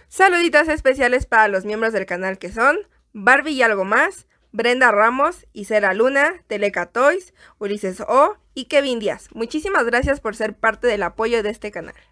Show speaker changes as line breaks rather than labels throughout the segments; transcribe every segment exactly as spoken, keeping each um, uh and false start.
Saluditos especiales para los miembros del canal que son Barbie y algo más, Brenda Ramos, Isela Luna, Teleca Toys, Ulises O y Kevin Díaz. Muchísimas gracias por ser parte del apoyo de este canal.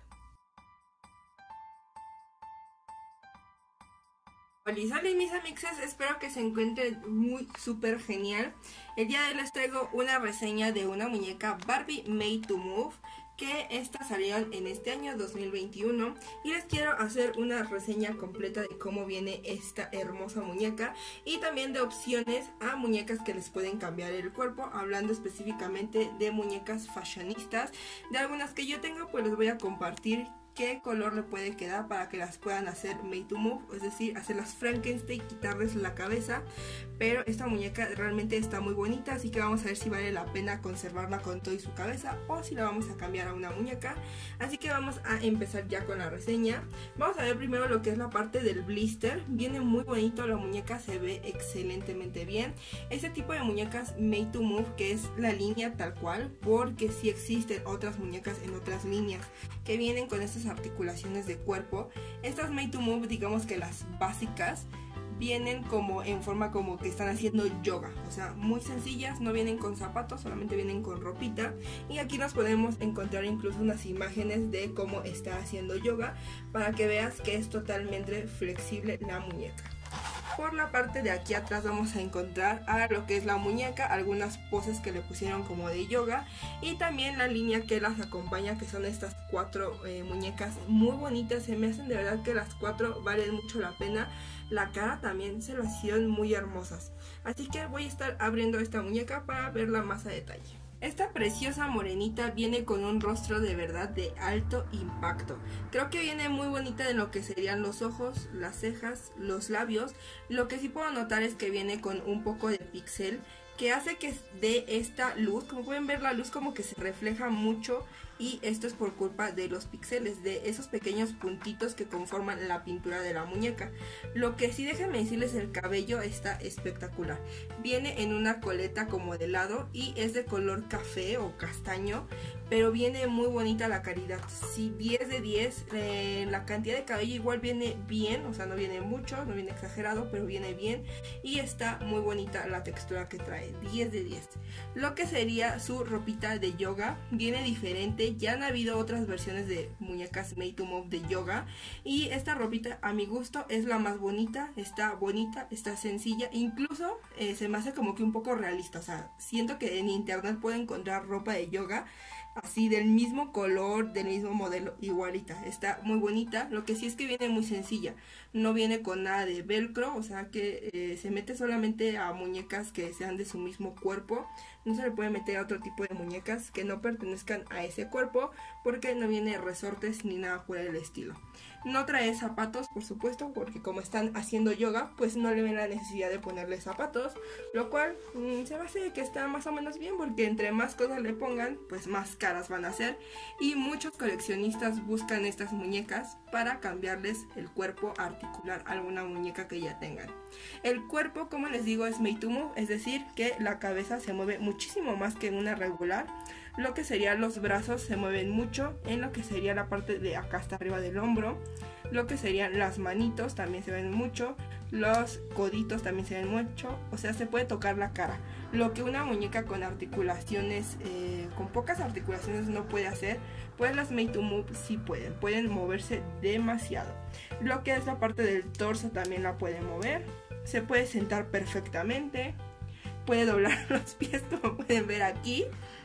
Hola mis amixes, espero que se encuentren muy súper genial. El día de hoy les traigo una reseña de una muñeca Barbie Made to Move, que estas salieron en este año dos mil veintiuno, y les quiero hacer una reseña completa de cómo viene esta hermosa muñeca y también de opciones a muñecas que les pueden cambiar el cuerpo, hablando específicamente de muñecas fashionistas. De algunas que yo tengo, pues les voy a compartir qué color le puede quedar para que las puedan hacer made to move, es decir, hacerlas Frankenstein, quitarles la cabeza. Pero esta muñeca realmente está muy bonita, así que vamos a ver si vale la pena conservarla con todo y su cabeza o si la vamos a cambiar a una muñeca. Así que vamos a empezar ya con la reseña. Vamos a ver primero lo que es la parte del blister. Viene muy bonito, la muñeca se ve excelentemente bien. Este tipo de muñecas made to move, que es la línea tal cual, porque sí existen otras muñecas en otras líneas que vienen con estas articulaciones de cuerpo. Estas made to move, digamos que las básicas, vienen como en forma como que están haciendo yoga, o sea, muy sencillas, no vienen con zapatos, solamente vienen con ropita. Y aquí nos podemos encontrar incluso unas imágenes de cómo está haciendo yoga, para que veas que es totalmente flexible la muñeca. Por la parte de aquí atrás vamos a encontrar a lo que es la muñeca, algunas poses que le pusieron como de yoga, y también la línea que las acompaña, que son estas cuatro eh, muñecas muy bonitas. Se me hacen de verdad que las cuatro valen mucho la pena. La cara también se lo hicieron muy hermosas, así que voy a estar abriendo esta muñeca para verla más a detalle. Esta preciosa morenita viene con un rostro de verdad de alto impacto. Creo que viene muy bonita de lo que serían los ojos, las cejas, los labios. Lo que sí puedo notar es que viene con un poco de pixel, que hace que dé esta luz. Como pueden ver, la luz como que se refleja mucho, y esto es por culpa de los píxeles, de esos pequeños puntitos que conforman la pintura de la muñeca. Lo que sí, déjenme decirles, el cabello está espectacular. Viene en una coleta como de lado y es de color café o castaño, pero viene muy bonita la calidad. Sí, diez de diez, eh, la cantidad de cabello igual viene bien, o sea, no viene mucho, no viene exagerado, pero viene bien, y está muy bonita la textura que trae, diez de diez. Lo que sería su ropita de yoga viene diferente. Ya han habido otras versiones de muñecas made to move de yoga, y esta ropita a mi gusto es la más bonita. Está bonita, está sencilla, incluso eh, se me hace como que un poco realista. O sea, siento que en internet puedo encontrar ropa de yoga así del mismo color, del mismo modelo, igualita. Está muy bonita. Lo que sí es que viene muy sencilla, no viene con nada de velcro, o sea que eh, se mete solamente a muñecas que sean de su mismo cuerpo. No se le puede meter a otro tipo de muñecas que no pertenezcan a ese cuerpo, porque no viene resortes ni nada por el estilo. No trae zapatos, por supuesto, porque como están haciendo yoga, pues no le ven la necesidad de ponerle zapatos, lo cual mmm, se me hace que está más o menos bien, porque entre más cosas le pongan, pues más caras van a ser, y muchos coleccionistas buscan estas muñecas para cambiarles el cuerpo articular a alguna muñeca que ya tengan. El cuerpo, como les digo, es made to move, es decir, que la cabeza se mueve muchísimo más que en una regular. Lo que serían los brazos se mueven mucho, en lo que sería la parte de acá hasta arriba del hombro. Lo que serían las manitos también se ven mucho, los coditos también se ven mucho, o sea, se puede tocar la cara. Lo que una muñeca con articulaciones, eh, con pocas articulaciones no puede hacer, pues las made to move sí pueden, pueden moverse demasiado. Lo que es la parte del torso también la pueden mover, se puede sentar perfectamente, puede doblar los pies como pueden ver aquí.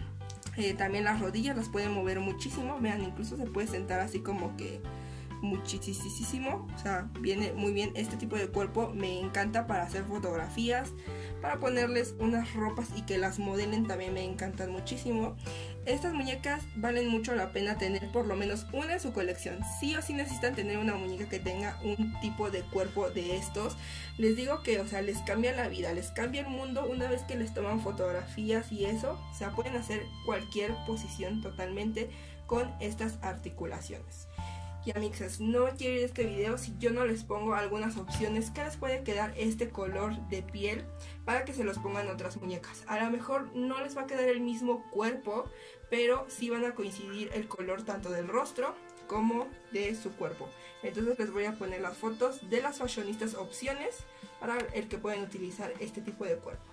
Eh, también las rodillas las pueden mover muchísimo, vean, incluso se puede sentar así como que muchísimo, o sea, viene muy bien. Este tipo de cuerpo me encanta para hacer fotografías, para ponerles unas ropas y que las modelen, también me encantan muchísimo. Estas muñecas valen mucho la pena tener por lo menos una en su colección. Sí o sí necesitan tener una muñeca que tenga un tipo de cuerpo de estos. Les digo que, o sea, les cambia la vida, les cambia el mundo una vez que les toman fotografías y eso. O sea, pueden hacer cualquier posición totalmente con estas articulaciones. Y amixes, no quiero ir a este video si yo no les pongo algunas opciones que les puede quedar este color de piel para que se los pongan otras muñecas. A lo mejor no les va a quedar el mismo cuerpo, pero sí van a coincidir el color tanto del rostro como de su cuerpo. Entonces les voy a poner las fotos de las fashionistas opciones para el que pueden utilizar este tipo de cuerpo.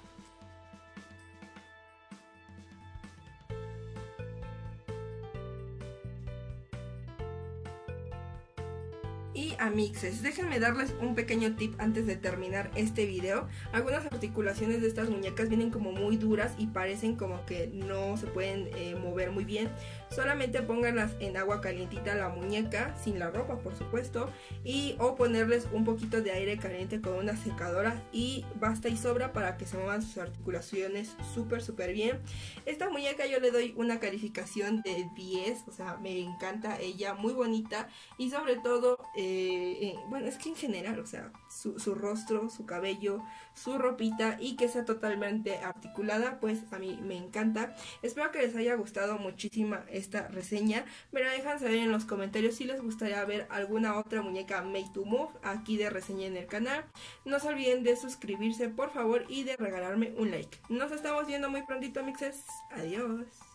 Y amixes, déjenme darles un pequeño tip antes de terminar este video. Algunas articulaciones de estas muñecas vienen como muy duras y parecen como que no se pueden eh, mover muy bien. Solamente pónganlas en agua calientita la muñeca, sin la ropa por supuesto, y o ponerles un poquito de aire caliente con una secadora y basta y sobra para que se muevan sus articulaciones súper súper bien. Esta muñeca yo le doy una calificación de diez, o sea, me encanta ella, muy bonita y sobre todo, eh, eh, bueno, es que en general, o sea, su, su rostro, su cabello, su ropita y que sea totalmente articulada, pues a mí me encanta. Espero que les haya gustado muchísimo esta reseña. Me la dejan saber en los comentarios si les gustaría ver alguna otra muñeca Made to Move aquí de reseña en el canal. No se olviden de suscribirse por favor y de regalarme un like. Nos estamos viendo muy prontito, mixes. Adiós.